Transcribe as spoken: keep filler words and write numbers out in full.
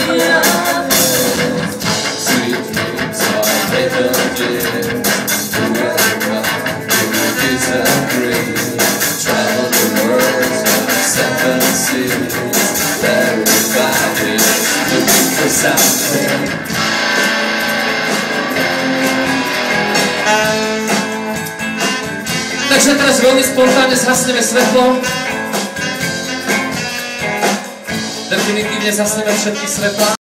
Sweet dreams are little dreams. Whoever you disagree, travel the world of seven seas. Everybody's looking for something. Takže teraz veľmi spontánne zhasneme svetlo. Definitívne zhasneme všetky svetlá.